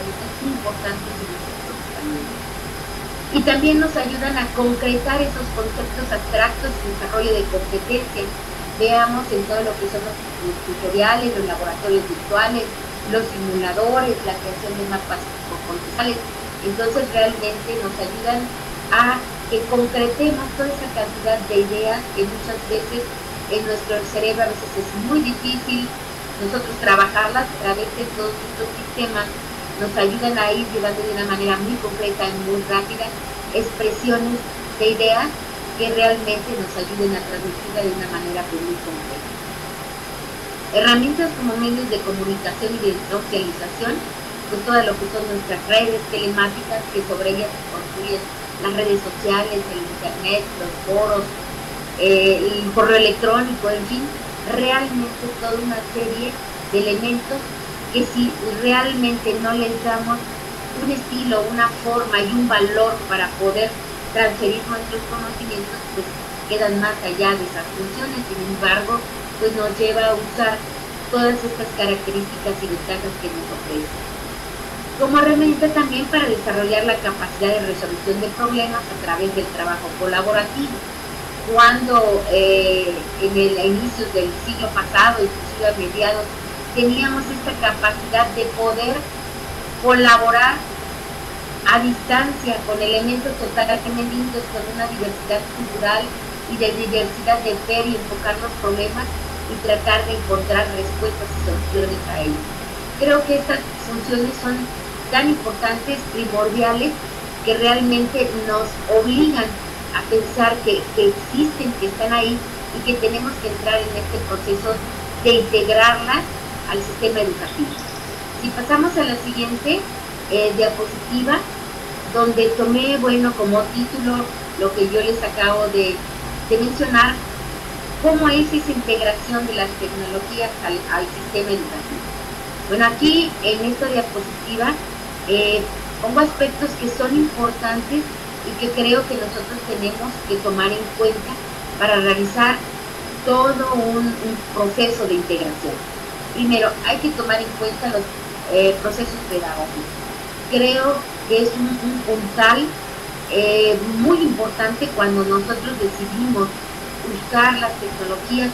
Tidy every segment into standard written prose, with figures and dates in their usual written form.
herramientas importantes en nuestro procesamiento. Y también nos ayudan a concretar esos conceptos abstractos y desarrollo de competencias. Veamos en todo lo que son los tutoriales, los laboratorios virtuales, los simuladores, la creación de mapas conceptuales. Entonces realmente nos ayudan a que concretemos toda esa cantidad de ideas que muchas veces en nuestro cerebro a veces es muy difícil nosotros trabajarlas. A través de todos estos sistemas nos ayudan a ir llevando de una manera muy concreta y muy rápida expresiones de ideas que realmente nos ayuden a transmitirla de una manera muy concreta. Herramientas como medios de comunicación y de socialización, pues todo lo que son nuestras redes telemáticas, que sobre ellas se construyen las redes sociales, el internet, los foros, el correo electrónico, en fin, realmente toda una serie de elementos que si realmente no les damos un estilo, una forma y un valor para poder transferir nuestros conocimientos, pues quedan más allá de esas funciones. Sin embargo, pues nos lleva a usar todas estas características y ventajas que nos ofrecen. Como herramienta también para desarrollar la capacidad de resolución de problemas a través del trabajo colaborativo. Cuando en inicios del siglo pasado, inclusive a mediados, teníamos esta capacidad de poder colaborar a distancia con elementos totalmente distintos, con una diversidad cultural y de diversidad de ver y enfocar los problemas y tratar de encontrar respuestas y soluciones a ellos. Creo que estas funciones son tan importantes, primordiales, que realmente nos obligan a pensar que existen, que están ahí y que tenemos que entrar en este proceso de integrarlas al sistema educativo. Si pasamos a la siguiente diapositiva, donde tomé, bueno, como título lo que yo les acabo de mencionar, cómo es esa integración de las tecnologías al sistema educativo. Bueno, aquí en esta diapositiva pongo aspectos que son importantes y que creo que nosotros tenemos que tomar en cuenta para realizar todo un proceso de integración. Primero, hay que tomar en cuenta los procesos pedagógicos. Creo que es un puntal muy importante cuando nosotros decidimos usar las tecnologías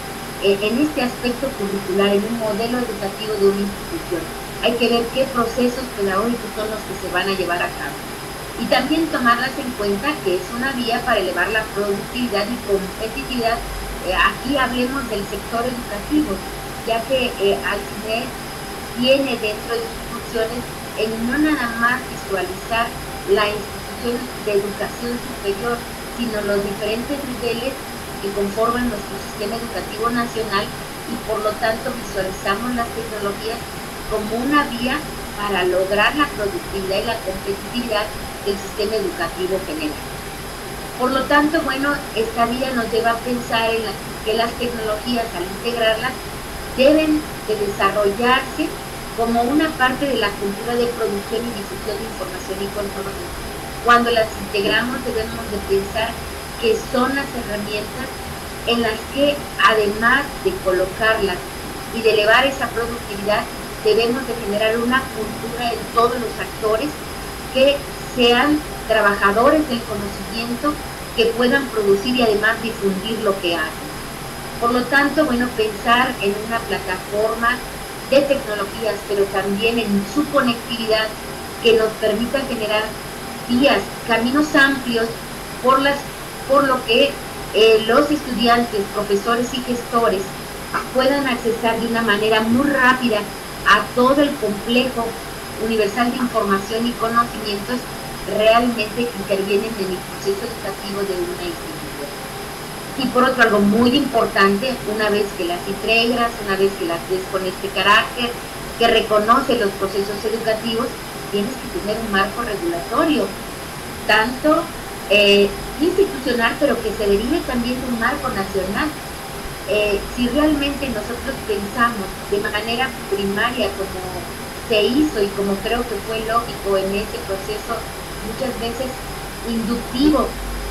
en este aspecto curricular, en un modelo educativo de una institución. Hay que ver qué procesos pedagógicos son los que se van a llevar a cabo. Y también tomarlas en cuenta que es una vía para elevar la productividad y competitividad. Aquí hablemos del sector educativo, ya que Alcine tiene dentro de sus funciones en no nada más visualizar la institución de educación superior, sino los diferentes niveles que conforman nuestro sistema educativo nacional, y por lo tanto visualizamos las tecnologías como una vía para lograr la productividad y la competitividad del sistema educativo general. Por lo tanto, bueno, esta vía nos lleva a pensar en que las tecnologías, al integrarlas, deben de desarrollarse como una parte de la cultura de producción y difusión de información y conocimiento. Cuando las integramos debemos de pensar que son las herramientas en las que, además de colocarlas y de elevar esa productividad, debemos de generar una cultura en todos los actores que sean trabajadores del conocimiento, que puedan producir y además difundir lo que hacen. Por lo tanto, bueno, pensar en una plataforma de tecnologías, pero también en su conectividad que nos permita generar vías, caminos amplios por lo que los estudiantes, profesores y gestores puedan accesar de una manera muy rápida a todo el complejo universal de información y conocimientos realmente que intervienen en el proceso educativo de una institución. Y por otro, algo muy importante, una vez que las integras, una vez que las ves con este carácter, que reconoce los procesos educativos, tienes que tener un marco regulatorio, tanto institucional, pero que se derive también de un marco nacional. Si realmente nosotros pensamos de manera primaria como se hizo y como creo que fue lógico en ese proceso muchas veces inductivo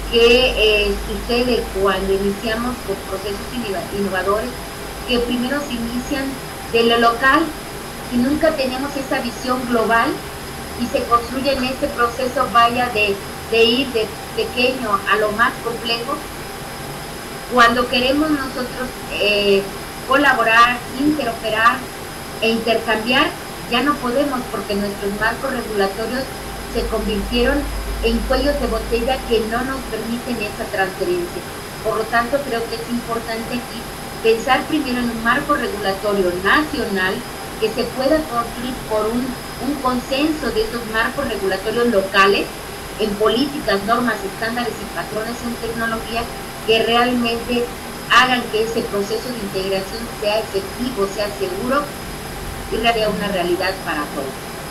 que sucede cuando iniciamos con procesos innovadores, que primero se inician de lo local si nunca tenemos esa visión global y se construye en este proceso, vaya, de ir de pequeño a lo más complejo, cuando queremos nosotros colaborar, interoperar e intercambiar, ya no podemos, porque nuestros marcos regulatorios se convirtieron en cuellos de botella que no nos permiten esa transferencia. Por lo tanto, creo que es importante aquí pensar primero en un marco regulatorio nacional que se pueda construir por un consenso de esos marcos regulatorios locales en políticas, normas, estándares y patrones en tecnología que realmente hagan que ese proceso de integración sea efectivo, sea seguro y sea una realidad para todos.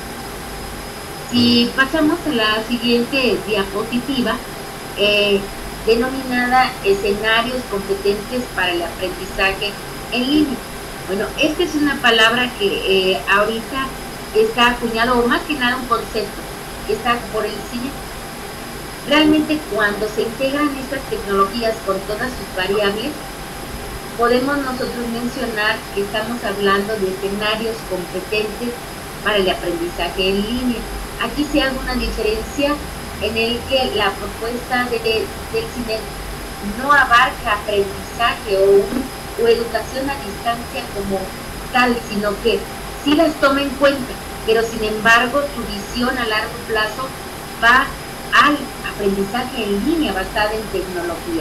Si pasamos a la siguiente diapositiva, denominada escenarios competentes para el aprendizaje en línea. Bueno, esta es una palabra que ahorita está acuñado, o más que nada un concepto que está por el cine. Realmente cuando se integran estas tecnologías con todas sus variables, podemos nosotros mencionar que estamos hablando de escenarios competentes para el aprendizaje en línea. Aquí se hace una diferencia en el que la propuesta del CINEP no abarca aprendizaje o educación a distancia como tal, sino que sí las toma en cuenta, pero sin embargo su visión a largo plazo va al aprendizaje en línea basada en tecnología.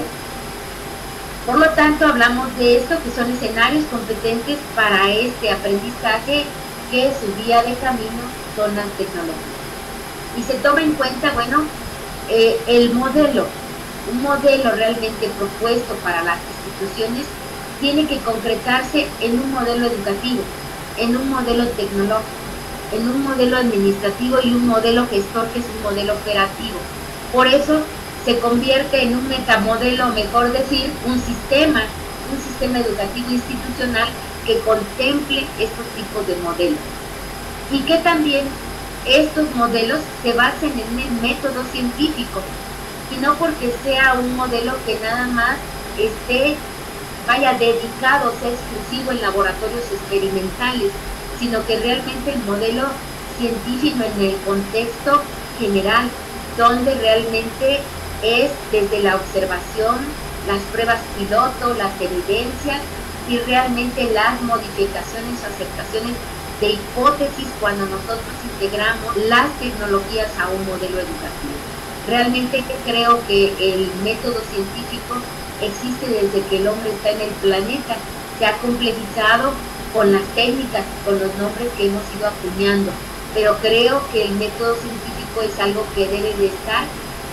Por lo tanto, hablamos de esto, que son escenarios competentes para este aprendizaje, que su vía de camino son las tecnologías. Y se toma en cuenta, bueno, el modelo, un modelo realmente propuesto para las instituciones tiene que concretarse en un modelo educativo, en un modelo tecnológico, en un modelo administrativo y un modelo gestor, que es un modelo operativo. Por eso se convierte en un metamodelo, mejor decir, un sistema educativo institucional que contemple estos tipos de modelos. Y que también estos modelos se basen en el método científico, y no porque sea un modelo que nada más esté, dedicado, sea exclusivo en laboratorios experimentales, sino que realmente el modelo científico en el contexto general, donde realmente es desde la observación, las pruebas piloto, las evidencias y realmente las modificaciones o aceptaciones de hipótesis cuando nosotros integramos las tecnologías a un modelo educativo. Realmente creo que el método científico existe desde que el hombre está en el planeta, se ha complejizado con las técnicas, con los nombres que hemos ido acuñando, pero creo que el método científico es algo que debe de estar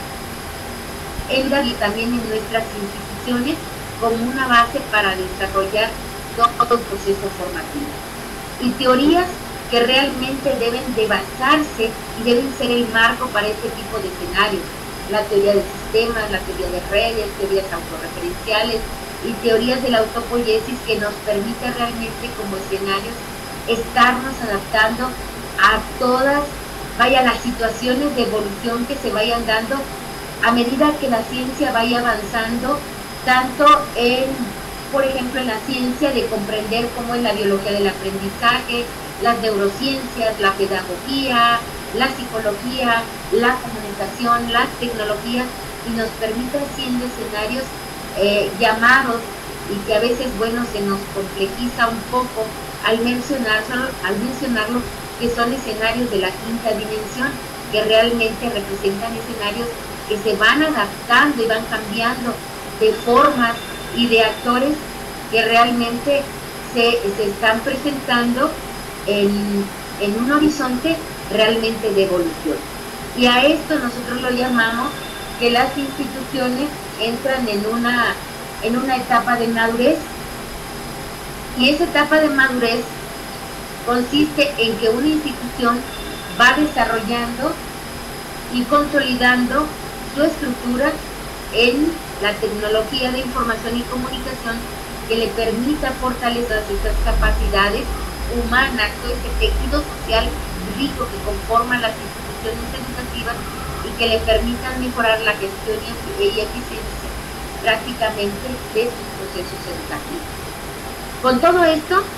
y también en nuestras instituciones como una base para desarrollar todo el proceso formativo. Y teorías que realmente deben de basarse y deben ser el marco para este tipo de escenarios. La teoría de sistemas, la teoría de redes, teorías autorreferenciales y teorías de la autopoiesis, que nos permite realmente como escenarios estarnos adaptando a todas, las situaciones de evolución que se vayan dando a medida que la ciencia vaya avanzando, tanto en, por ejemplo, en la ciencia de comprender cómo es la biología del aprendizaje, las neurociencias, la pedagogía, la psicología, la comunicación, las tecnologías, y nos permite haciendo escenarios llamados, y que a veces, se nos complejiza un poco al mencionarlo, que son escenarios de la quinta dimensión, que realmente representan escenarios que se van adaptando y van cambiando de formas y de actores que realmente se están presentando en un horizonte realmente de evolución. Y a esto nosotros lo llamamos que las instituciones entran en una etapa de madurez, y esa etapa de madurez consiste en que una institución va desarrollando y consolidando su estructura en la tecnología de información y comunicación, que le permita fortalecer estas capacidades humanas, todo ese tejido social rico que conforma las instituciones educativas, y que le permitan mejorar la gestión y eficiencia prácticamente de sus procesos educativos. Con todo esto,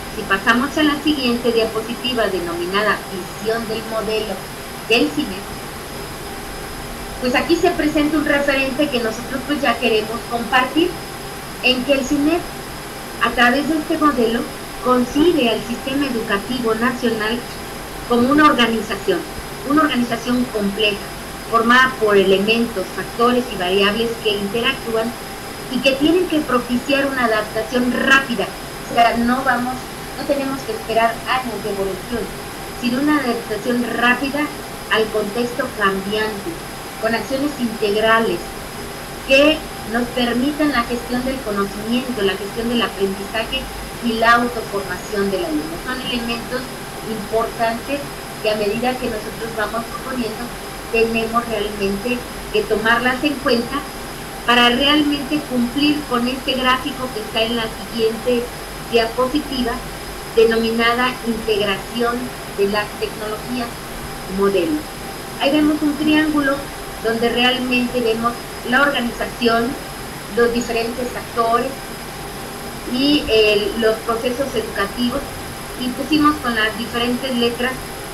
Si pasamos a la siguiente diapositiva denominada visión del modelo del CINEP, pues aquí se presenta un referente que nosotros pues ya queremos compartir, en que el CINEP, a través de este modelo, concibe al sistema educativo nacional como una organización compleja, formada por elementos, factores y variables que interactúan y que tienen que propiciar una adaptación rápida. O sea, no tenemos que esperar años de evolución, sino una adaptación rápida al contexto cambiante, con acciones integrales que nos permitan la gestión del conocimiento, la gestión del aprendizaje y la autoformación del alumno. Son elementos importantes que a medida que nosotros vamos proponiendo, tenemos realmente que tomarlas en cuenta para realmente cumplir con este gráfico que está en la siguiente diapositiva, denominada integración de las tecnologías modelo. Ahí vemos un triángulo donde realmente vemos la organización, los diferentes actores y los procesos educativos, y pusimos con las diferentes letras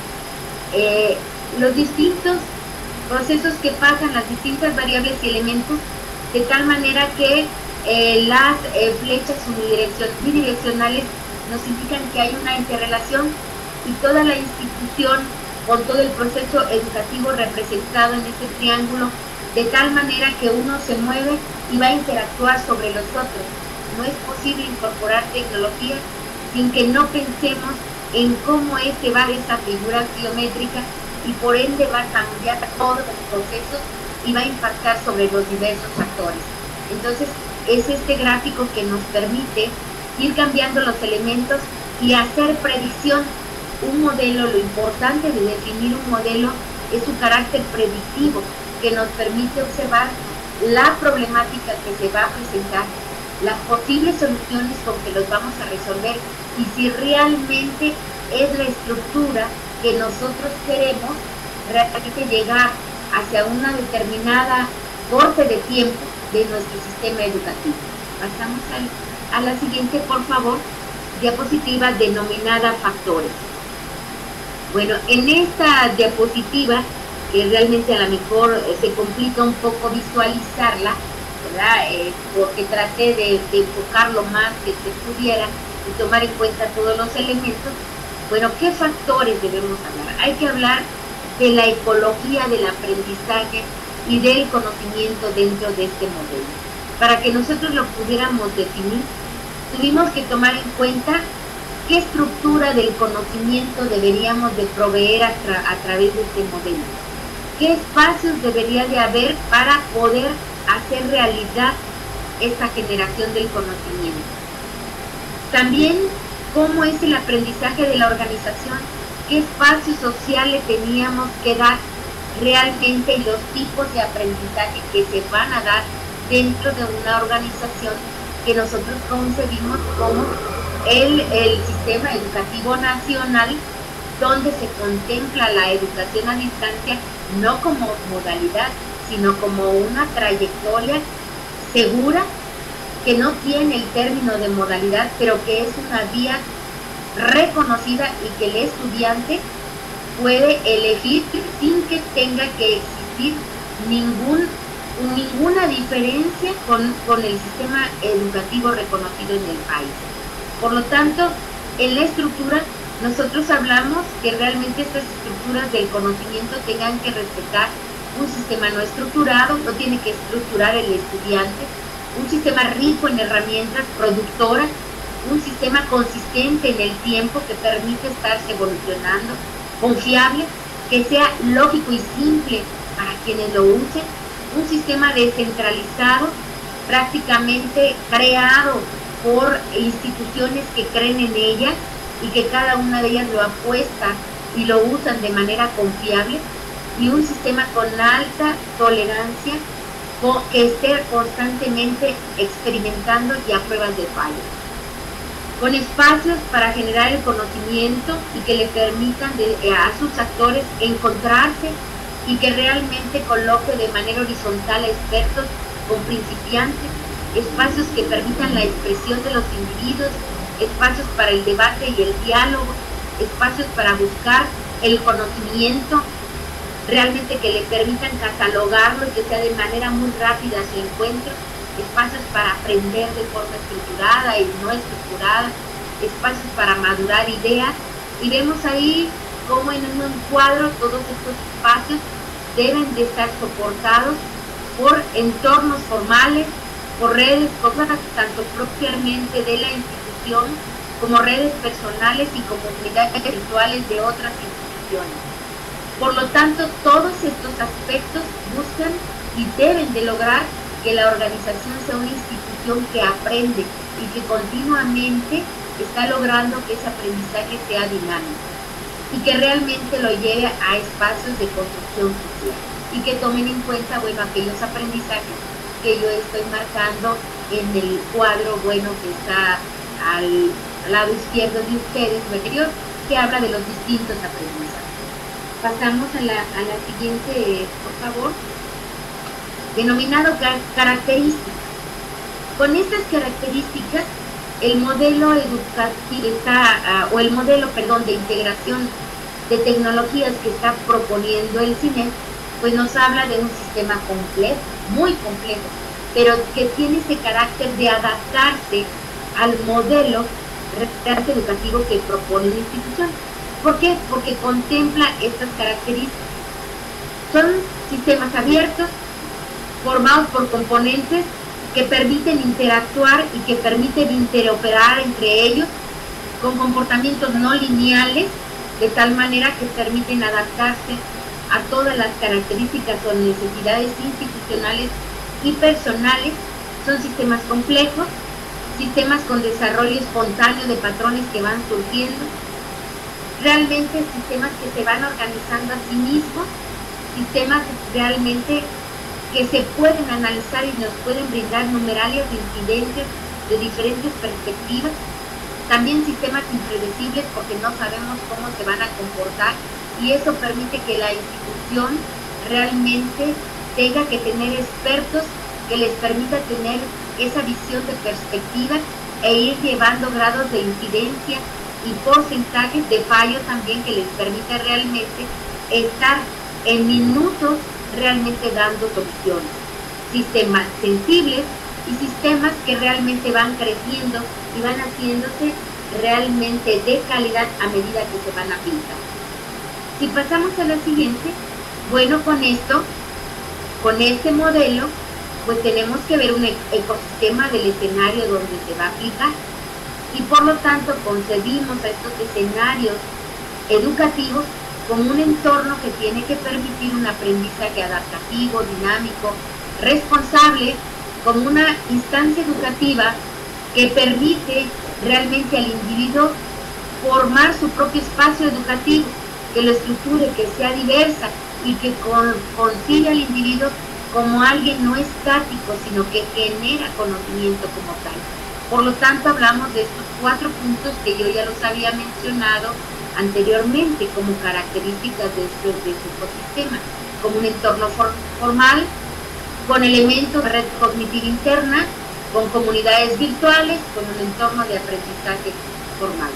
los distintos procesos que pasan, las distintas variables y elementos, de tal manera que las flechas bidireccionales nos indican que hay una interrelación y toda la institución con todo el proceso educativo representado en este triángulo, de tal manera que uno se mueve y va a interactuar sobre los otros. No es posible incorporar tecnología sin que no pensemos en cómo este va de esa figura geométrica y por ende va a cambiar todos los procesos y va a impactar sobre los diversos actores. Entonces, es este gráfico que nos permite ir cambiando los elementos y hacer predicción. Un modelo, lo importante de definir un modelo es su carácter predictivo, que nos permite observar la problemática que se va a presentar, las posibles soluciones con que los vamos a resolver y si realmente es la estructura que nosotros queremos realmente llegar hacia una determinada corte de tiempo de nuestro sistema educativo. Pasamos a la siguiente, por favor, diapositiva denominada factores. Bueno, en esta diapositiva, que realmente a lo mejor se complica un poco visualizarla, ¿verdad? Porque traté de enfocar lo más que se pudiera y tomar en cuenta todos los elementos. Bueno, ¿qué factores debemos hablar? Hay que hablar de la ecología del aprendizaje y del conocimiento dentro de este modelo. Para que nosotros lo pudiéramos definir, tuvimos que tomar en cuenta qué estructura del conocimiento deberíamos de proveer a través de este modelo. ¿Qué espacios debería de haber para poder hacer realidad esta generación del conocimiento? También, ¿cómo es el aprendizaje de la organización? ¿Qué espacios sociales teníamos que dar realmente y los tipos de aprendizaje que se van a dar dentro de una organización que nosotros concebimos como el sistema educativo nacional, donde se contempla la educación a distancia no como modalidad, sino como una trayectoria segura, que no tiene el término de modalidad, pero que es una vía reconocida y que el estudiante puede elegir sin que tenga que existir ninguna diferencia con el sistema educativo reconocido en el país. Por lo tanto, en la estructura nosotros hablamos que realmente estas estructuras del conocimiento tengan que respetar un sistema no estructurado, no tiene que estructurar el estudiante, un sistema rico en herramientas productoras, un sistema consistente en el tiempo que permite estarse evolucionando, confiable, que sea lógico y simple para quienes lo usen, un sistema descentralizado, prácticamente creado por instituciones que creen en ella y que cada una de ellas lo apuesta y lo usan de manera confiable, y un sistema con alta tolerancia que esté constantemente experimentando y a pruebas de fallo, con espacios para generar el conocimiento y que le permitan a sus actores encontrarse y que realmente coloque de manera horizontal a expertos con principiantes, espacios que permitan la expresión de los individuos espacios para el debate y el diálogo, espacios para buscar el conocimiento, realmente que le permitan catalogarlo y que sea de manera muy rápida su encuentro, espacios para aprender de forma estructurada y no estructurada, espacios para madurar ideas, y vemos ahí cómo en un cuadro todos estos espacios deben de estar soportados por entornos formales, por redes, cosas tanto propiamente de la institución, como redes personales y comunidades virtuales de otras instituciones. Por lo tanto, todos estos aspectos buscan y deben de lograr que la organización sea una institución que aprende y que continuamente está logrando que ese aprendizaje sea dinámico y que realmente lo lleve a espacios de construcción social y que tomen en cuenta, bueno, aquellos aprendizajes que yo estoy marcando en el cuadro, bueno, que está al lado izquierdo de ustedes, superior, que habla de los distintos aprendizajes. Pasamos a la siguiente, por favor. Denominado características. Con estas características, el modelo educativo está, o el modelo, perdón, de integración de tecnologías que está proponiendo el CINEP, pues nos habla de un sistema complejo, muy complejo, pero que tiene ese carácter de adaptarse al modelo educativo que propone la institución. ¿Por qué? Porque contempla estas características. Son sistemas abiertos, formados por componentes que permiten interactuar y que permiten interoperar entre ellos con comportamientos no lineales, de tal manera que permiten adaptarse a todas las características o necesidades institucionales y personales. Son sistemas complejos, sistemas con desarrollo espontáneo de patrones que van surgiendo, realmente sistemas que se van organizando a sí mismos, sistemas realmente que se pueden analizar y nos pueden brindar numerarias de incidencias de diferentes perspectivas, también sistemas impredecibles porque no sabemos cómo se van a comportar, y eso permite que la institución realmente tenga que tener expertos que les permita tener esa visión de perspectiva e ir llevando grados de incidencia y porcentajes de fallo también que les permita realmente estar en minutos realmente dando soluciones. Sistemas sensibles y sistemas que realmente van creciendo y van haciéndose realmente de calidad a medida que se van aplicando. Si pasamos a la siguiente, bueno, con esto, con este modelo, pues tenemos que ver un ecosistema del escenario donde se va a aplicar, y por lo tanto concebimos a estos escenarios educativos como un entorno que tiene que permitir un aprendizaje adaptativo, dinámico, responsable, como una instancia educativa que permite realmente al individuo formar su propio espacio educativo, que lo estructure, que sea diversa y que conciba al individuo como alguien no estático, sino que genera conocimiento como tal. Por lo tanto, hablamos de estos 4 puntos que yo ya los había mencionado anteriormente como características de su ecosistema, como un entorno formal, con elementos de red cognitiva interna, con comunidades virtuales, con un entorno de aprendizaje formal.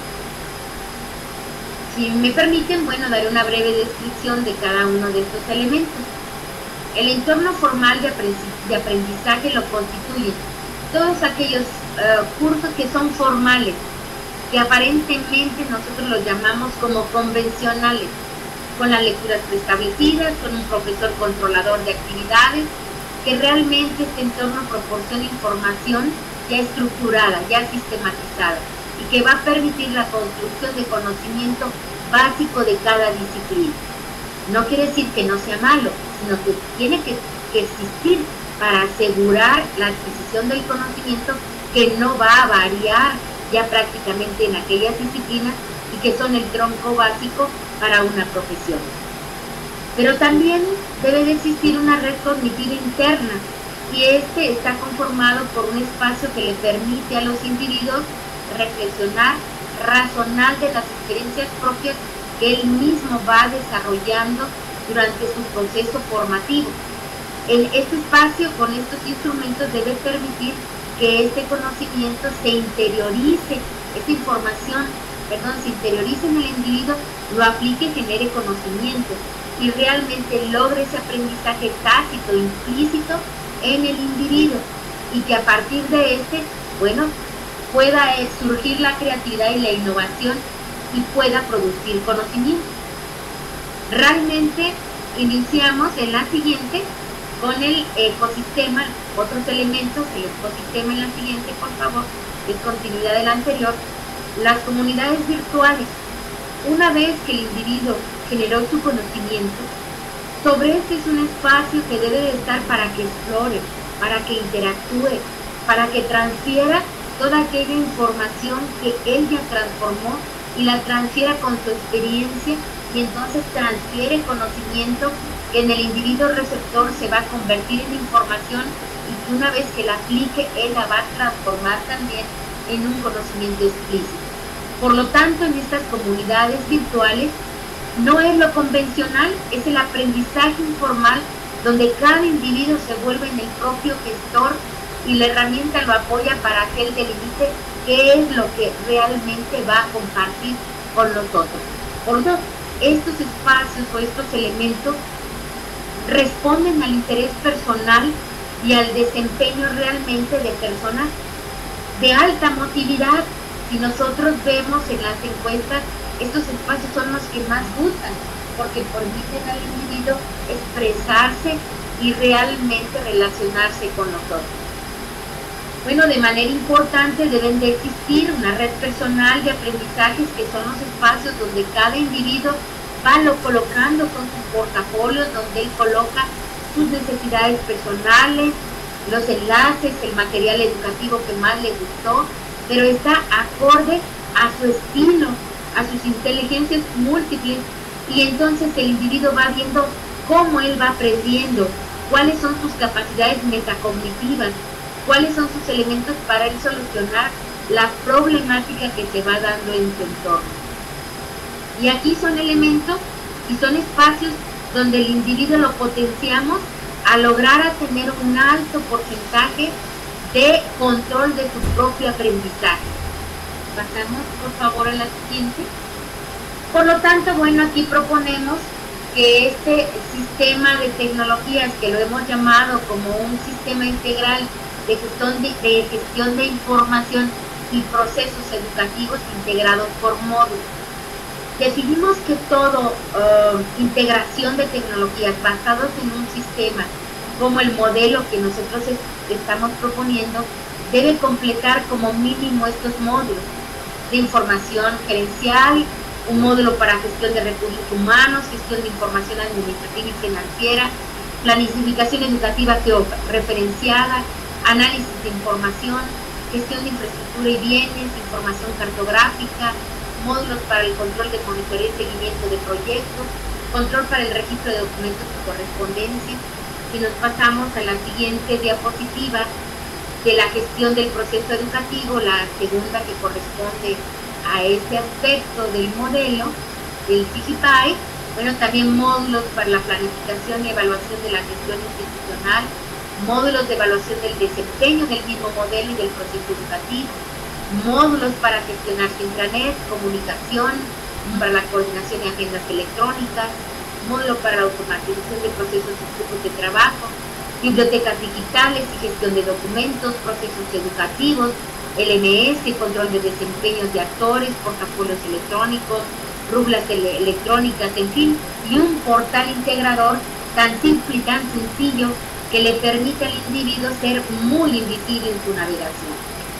Si me permiten, bueno, daré una breve descripción de cada uno de estos elementos. El entorno formal de aprendizaje lo constituyen todos aquellos cursos que son formales, que aparentemente nosotros los llamamos como convencionales, con las lecturas preestablecidas, con un profesor controlador de actividades, que realmente este entorno proporciona información ya estructurada, ya sistematizada, y que va a permitir la construcción de conocimiento básico de cada disciplina. No quiere decir que no sea malo, sino que tiene que existir para asegurar la adquisición del conocimiento, que no va a variar ya prácticamente en aquellas disciplinas y que son el tronco básico para una profesión. Pero también debe de existir una red cognitiva interna, y este está conformado por un espacio que le permite a los individuos reflexionar, razonar de las experiencias propias que él mismo va desarrollando durante su proceso formativo. Este espacio con estos instrumentos debe permitir que este conocimiento se interiorice esta información, se interiorice en el individuo, lo aplique, genere conocimiento y realmente logre ese aprendizaje tácito, implícito en el individuo, y que a partir de pueda surgir la creatividad y la innovación y pueda producir conocimiento. Realmente iniciamos en la siguiente con el ecosistema, otros elementos, el ecosistema en la siguiente, por favor, es continuidad del anterior. Las comunidades virtuales, una vez que el individuo generó su conocimiento, sobre este es un espacio que debe de estar para que explore, para que interactúe, para que transfiera toda aquella información que él ya transformó y la transfiera con su experiencia, y entonces transfiere conocimiento que en el individuo receptor se va a convertir en información, y que una vez que la aplique, él la va a transformar también en un conocimiento explícito. Por lo tanto, en estas comunidades virtuales no es lo convencional, es el aprendizaje informal, donde cada individuo se vuelve en el propio gestor y la herramienta lo apoya para que él delimite qué es lo que realmente va a compartir con nosotros. Por lo tanto, estos espacios o estos elementos responden al interés personal y al desempeño realmente de personas de alta motilidad. Si nosotros vemos en las encuestas, estos espacios son los que más gustan, porque permiten al individuo expresarse y realmente relacionarse con nosotros. Bueno, de manera importante deben de existir una red personal de aprendizajes, que son los espacios donde cada individuo va colocando con sus portafolios, donde él coloca sus necesidades personales, los enlaces, el material educativo que más le gustó, pero está acorde a su estilo, a sus inteligencias múltiples, y entonces el individuo va viendo cómo él va aprendiendo, cuáles son sus capacidades metacognitivas, cuáles son sus elementos para él solucionar la problemática que se va dando en su entorno. Y aquí son elementos y son espacios donde el individuo lo potenciamos a lograr a tener un alto porcentaje de control de su propio aprendizaje. Pasamos por favor a la siguiente. Por lo tanto, bueno, aquí proponemos que este sistema de tecnologías, que lo hemos llamado como un sistema integral de gestión de información y procesos educativos integrados por módulos. Definimos que todo integración de tecnologías basados en un sistema, como el modelo que nosotros estamos proponiendo, debe completar como mínimo estos módulos de información gerencial, un módulo para gestión de recursos humanos, gestión de información administrativa y financiera, planificación educativa georreferenciada, análisis de información, gestión de infraestructura y bienes, información cartográfica, módulos para el control de monitoreo y seguimiento de proyectos, control para el registro de documentos de correspondencia. Si nos pasamos a la siguiente diapositiva de la gestión del proceso educativo, la segunda que corresponde a este aspecto del modelo del CIGIPAE, bueno, también módulos para la planificación y evaluación de la gestión institucional, módulos de evaluación del desempeño del mismo modelo y del proceso educativo, módulos para gestionar su intranet, comunicación, para la coordinación de agendas electrónicas, módulo para la automatización de procesos y flujos de trabajo, bibliotecas digitales y gestión de documentos, procesos educativos, LMS, control de desempeños de actores, portafolios electrónicos, rúbricas electrónicas, en fin, y un portal integrador tan simple y tan sencillo que le permite al individuo ser muy invisible en su navegación.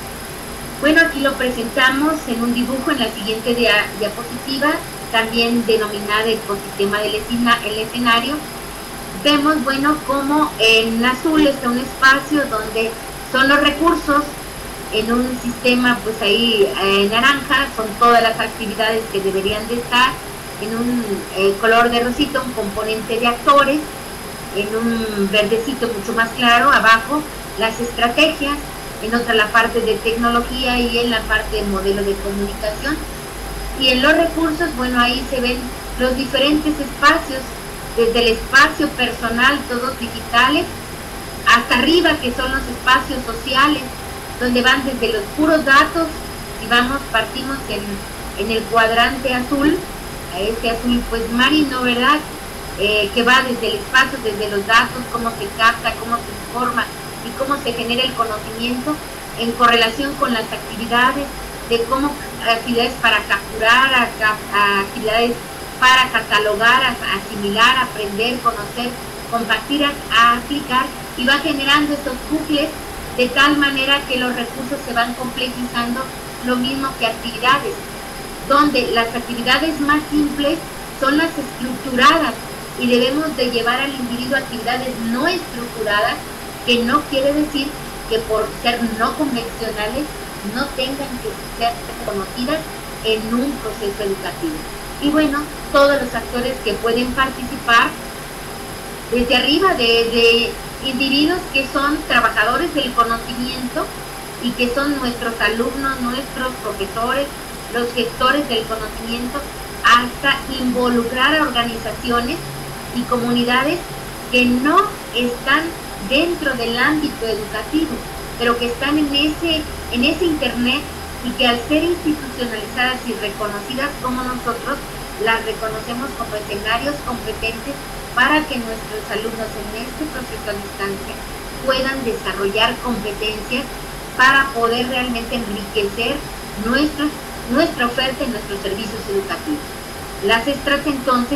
Bueno, aquí lo presentamos en un dibujo en la siguiente diapositiva, también denominada ecosistema del escenario. Vemos, bueno, como en azul está un espacio donde son los recursos, en un sistema, pues ahí en naranja son todas las actividades que deberían de estar, en un color de rosita un componente de actores, en un verdecito mucho más claro abajo las estrategias, en otra la parte de tecnología y en la parte de modelo de comunicación. Y en los recursos, bueno, ahí se ven los diferentes espacios, desde el espacio personal, todos digitales, hasta arriba que son los espacios sociales, donde van desde los puros datos Si partimos en el cuadrante azul, a este azul pues marino, ¿verdad? Que va desde el espacio, desde los datos, cómo se capta, cómo se informa y cómo se genera el conocimiento en correlación con las actividades, de cómo actividades para capturar, actividades para catalogar, asimilar, aprender, conocer, compartir, aplicar, y va generando estos bucles de tal manera que los recursos se van complejizando, lo mismo que actividades, donde las actividades más simples son las estructuradas y debemos de llevar al individuo a actividades no estructuradas, que no quiere decir que por ser no convencionales no tengan que ser conocidas en un proceso educativo. Y bueno, todos los actores que pueden participar desde arriba, de individuos que son trabajadores del conocimiento y que son nuestros alumnos, nuestros profesores, los gestores del conocimiento, hasta involucrar a organizaciones y comunidades que no están dentro del ámbito educativo, pero que están en ese internet, y que al ser institucionalizadas y reconocidas como nosotros, las reconocemos como escenarios competentes para que nuestros alumnos en este proceso a distancia puedan desarrollar competencias para poder realmente enriquecer nuestra oferta en nuestros servicios educativos. Las extras entonces,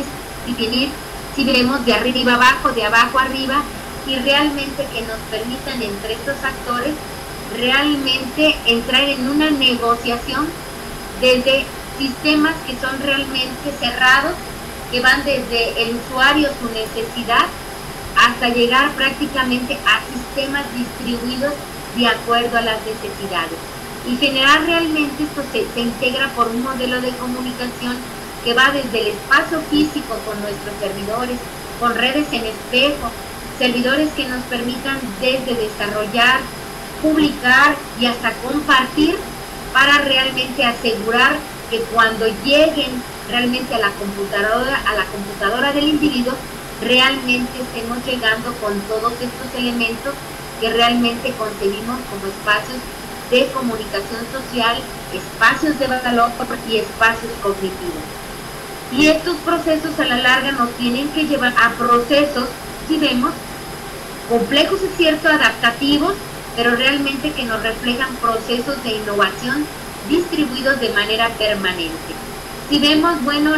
si vemos de arriba abajo, de abajo arriba, y realmente que nos permitan entre estos actores realmente entrar en una negociación desde sistemas que son realmente cerrados, que van desde el usuario, su necesidad, hasta llegar prácticamente a sistemas distribuidos de acuerdo a las necesidades. Y generar realmente esto se integra por un modelo de comunicación que va desde el espacio físico con nuestros servidores, con redes en espejo, servidores que nos permitan desde desarrollar, publicar y hasta compartir, para realmente asegurar que cuando lleguen realmente a la computadora del individuo, realmente estemos llegando con todos estos elementos que realmente concebimos como espacios de comunicación social, espacios de valor y espacios cognitivos. Y estos procesos a la larga nos tienen que llevar a procesos, si vemos, complejos, es cierto, adaptativos, pero realmente que nos reflejan procesos de innovación distribuidos de manera permanente. Si vemos, bueno,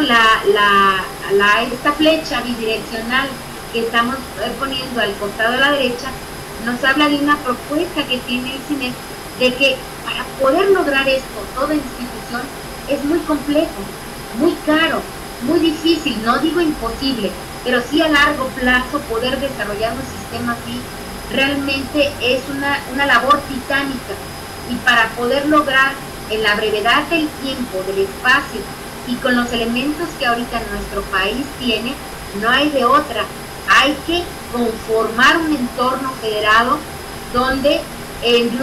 esta flecha bidireccional que estamos poniendo al costado de la derecha, nos habla de una propuesta que tiene el CINEP, de que para poder lograr esto, toda institución, es muy complejo, muy caro, muy difícil, no digo imposible, pero sí a largo plazo poder desarrollar un sistema así realmente es una labor titánica, y para poder lograr en la brevedad del tiempo, del espacio y con los elementos que ahorita nuestro país tiene, no hay de otra. Hay que conformar un entorno federado donde en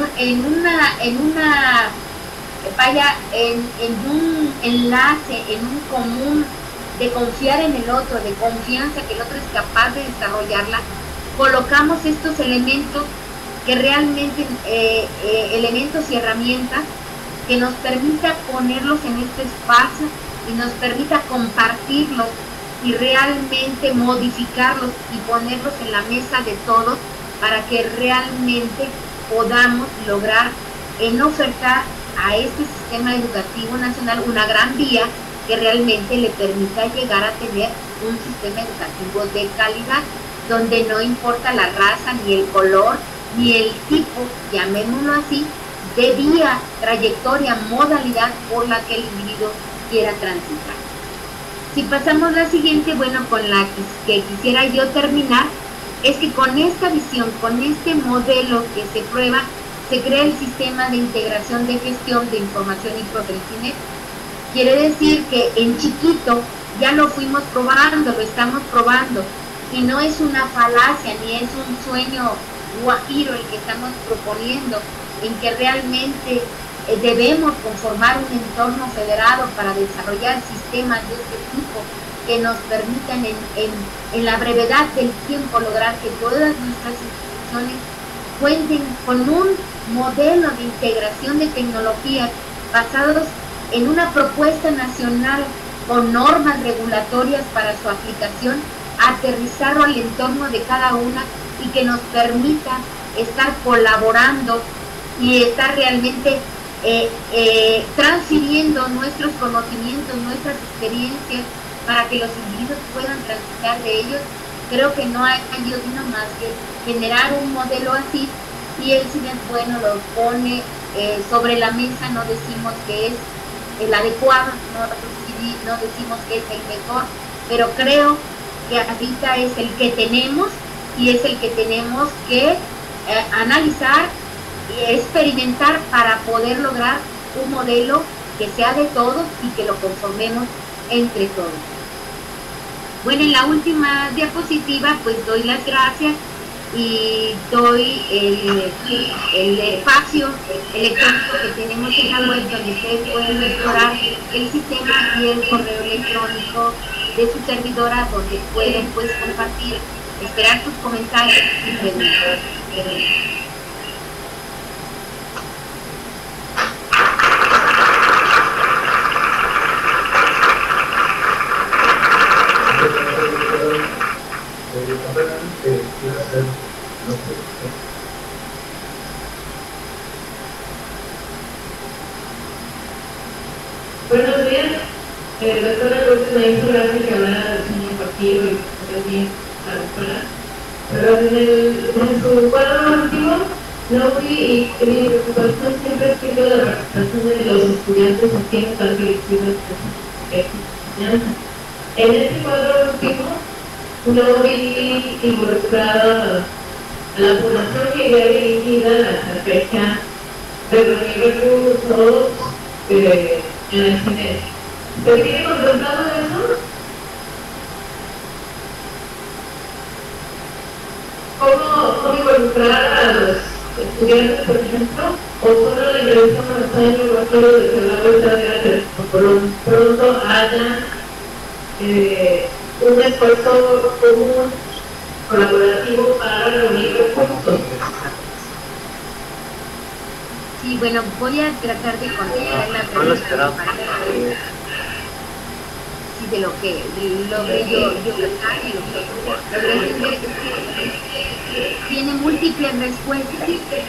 un enlace, en un común de confiar en el otro, de confianza que el otro es capaz de desarrollarla, colocamos estos elementos que realmente, elementos y herramientas que nos permita ponerlos en este espacio y nos permita compartirlos y realmente modificarlos y ponerlos en la mesa de todos, para que realmente podamos lograr en ofertar a este sistema educativo nacional una gran vía que realmente le permita llegar a tener un sistema educativo de calidad, donde no importa la raza, ni el color, ni el tipo, llamémoslo así, de vía, trayectoria, modalidad por la que el individuo quiera transitar. Si pasamos la siguiente, bueno, con la que quisiera yo terminar, es que con esta visión, con este modelo que se prueba, se crea el sistema de integración de gestión de información y procesamiento. Quiere decir que en chiquito ya lo fuimos probando, lo estamos probando, y no es una falacia ni es un sueño guajiro el que estamos proponiendo, en que realmente debemos conformar un entorno federado para desarrollar sistemas de este tipo que nos permitan en la brevedad del tiempo lograr que todas nuestras instituciones cuenten con un modelo de integración de tecnologías basados en una propuesta nacional con normas regulatorias para su aplicación, aterrizarlo al entorno de cada una y que nos permita estar colaborando y estar realmente transfiriendo nuestros conocimientos, nuestras experiencias para que los individuos puedan transitar de ellos. Creo que no hay sino más que generar un modelo así, y el CINEP, bueno, lo pone sobre la mesa. No decimos que es el adecuado, no decimos que es el mejor, pero creo que ahorita es el que tenemos y es el que tenemos que analizar y experimentar para poder lograr un modelo que sea de todos y que lo conformemos entre todos. Bueno, en la última diapositiva pues doy las gracias y doy el espacio electrónico que tenemos en la web, donde ustedes pueden explorar el sistema, y el correo electrónico de su servidora, donde pueden pues compartir, esperar sus comentarios y preguntas. Buenos días, doctora Lourdes, me hizo gracia que hablara del sueño partido y también a la escuela. Pero en su cuadro último no vi, y mi preocupación siempre ha sido la participación de los estudiantes aquí en tal directivas de enseñanza. En este cuadro último no vi involucrada a la población que iría dirigida a la estrategia de reunir recursos en el CINEP. ¿Se tiene contemplado eso? ¿Cómo involucrar a los estudiantes, por ejemplo? ¿O solo la intervención cuando está en el laboratorio de que la vuelta de que por lo pronto haya un esfuerzo común, colaborativo, para reunir recursos? Sí, bueno, voy a tratar de contestar la pregunta de lo que logré yo captar y logré entender. Tiene múltiples respuestas.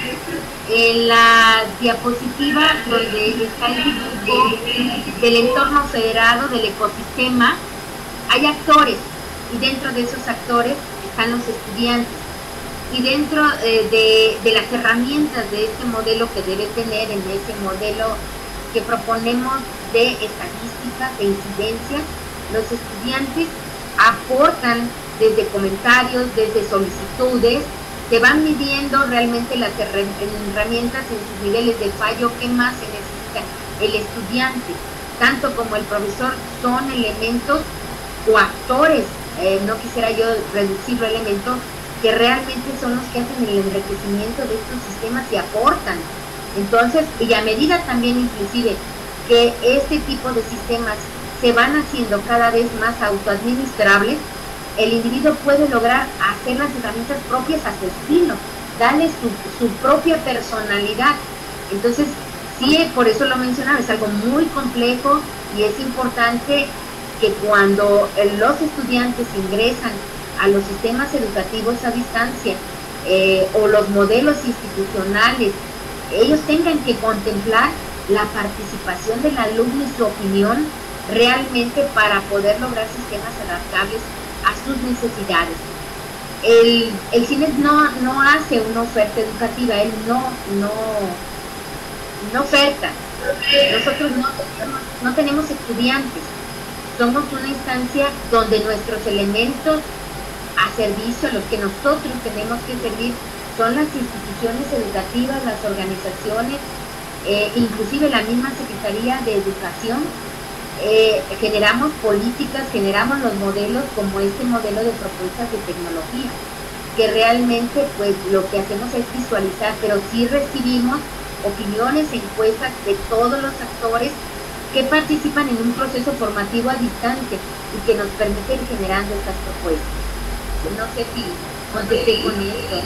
En la diapositiva donde está el dibujo del entorno federado, del ecosistema, hay actores, y dentro de esos actores están los estudiantes. Y dentro de las herramientas de este modelo que debe tener, en ese modelo que proponemos de estadísticas, de incidencias, los estudiantes aportan desde comentarios, desde solicitudes, se van midiendo realmente las herramientas en sus niveles de fallo, qué más se necesita. El estudiante, tanto como el profesor, son elementos o actores, no quisiera yo reducirlo a elementos, que realmente son los que hacen el enriquecimiento de estos sistemas y aportan. Entonces, y a medida también inclusive que este tipo de sistemas se van haciendo cada vez más autoadministrables, el individuo puede lograr hacer las herramientas propias a su estilo, darle su propia personalidad. Entonces, sí, por eso lo mencionaba, es algo muy complejo, y es importante que cuando los estudiantes ingresan a los sistemas educativos a distancia o los modelos institucionales, ellos tengan que contemplar la participación del alumno y su opinión realmente para poder lograr sistemas adaptables a sus necesidades. El CINEP no hace una oferta educativa, él no oferta. Nosotros no tenemos estudiantes, somos una instancia donde nuestros elementos a servicio, los que nosotros tenemos que servir, son las instituciones educativas, las organizaciones, inclusive la misma Secretaría de Educación. Generamos políticas, generamos los modelos, como este modelo de propuestas de tecnología, que realmente pues lo que hacemos es visualizar, pero sí recibimos opiniones, encuestas de todos los actores que participan en un proceso formativo a distancia y que nos permiten generando estas propuestas. No sé si contesté con esto.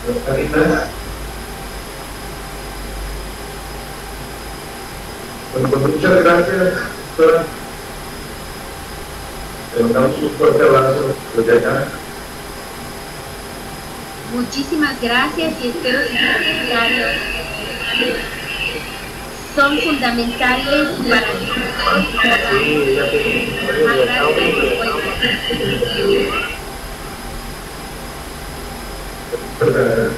Caritas. Bueno, pues muchas gracias, doctora. Le mandamos un fuerte abrazo desde acá. Muchísimas gracias y espero que sus comentarios son fundamentales para Sí, ya Pues,